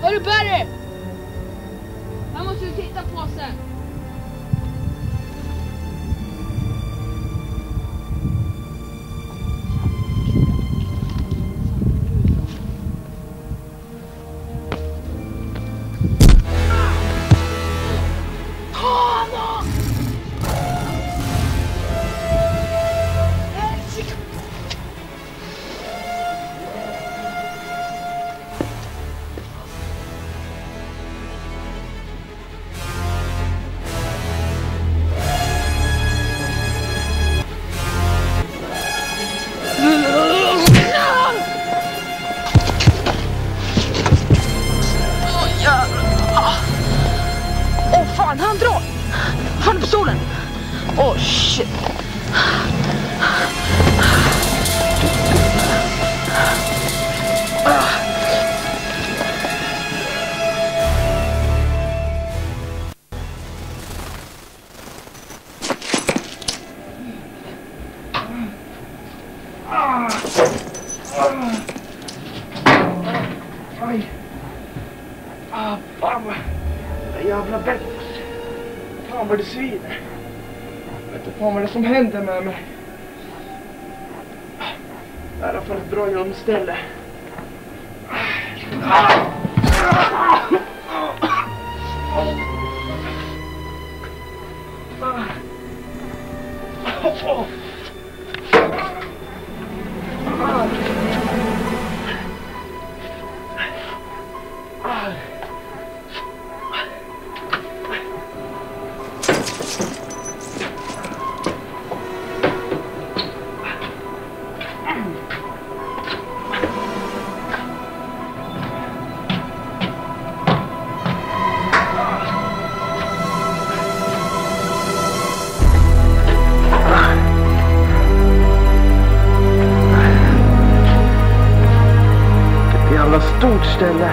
Hörru Barry! Här måste du titta på sen. Han drar! Han är på stolen! Åh, shit! Aj! Fan vad... Jävla bett! Fan vad det svider. Jag vet inte fan vad det som händer med mig. Det är i alla fall ett bra gömställe. Stort ställe.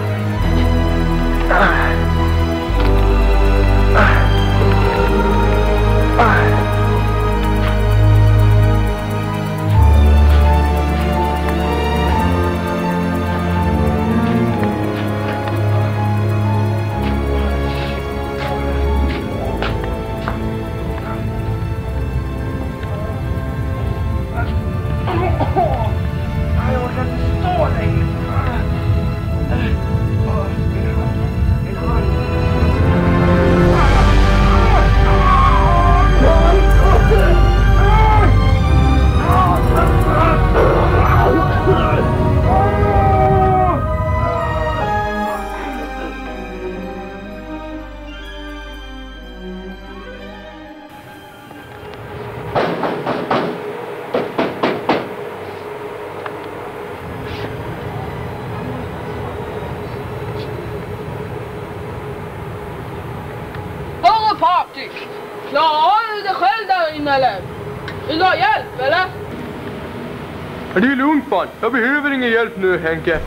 Patrik! Klarar du dig själv där inne eller? Vill du ha hjälp eller? Ja, det är lugnt fan. Jag behöver ingen hjälp nu, Henke.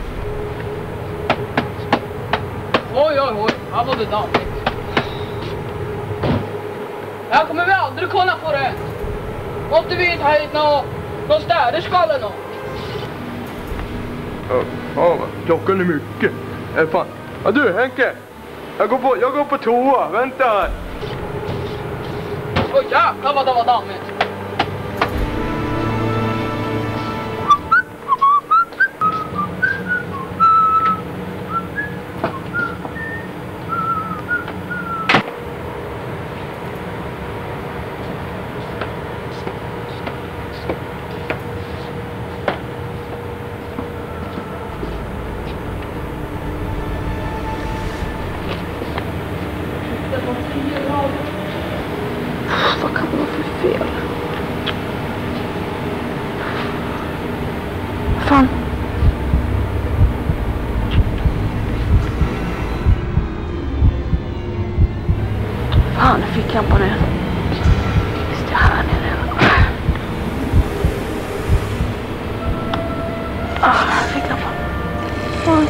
Oj, här var det dammigt. Här kommer vi aldrig kunna få rätt. Måste vi inte ha hit någon städerska eller något? Ja, klockan är mycket. Fan. Ja du, Henke. Jag går på toa. Vänta här. Åh jäklar vad det var dammigt. Vad kan det vara för fel? Fan. Fan, jag fick lampan igen. Visst, jag är här nere. Jag fick lampan. Fan.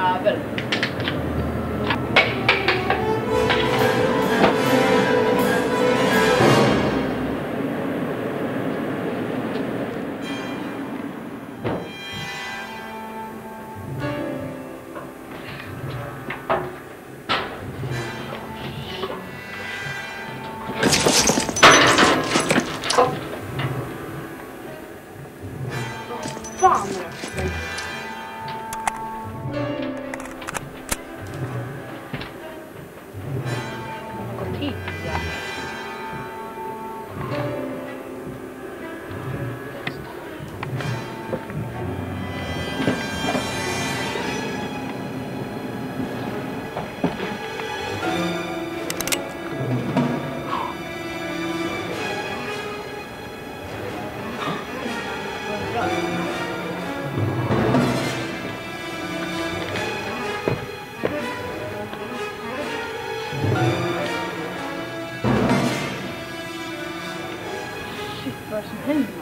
jävel. Fan är det? Något hit, ja. Shit, vad är det som händer?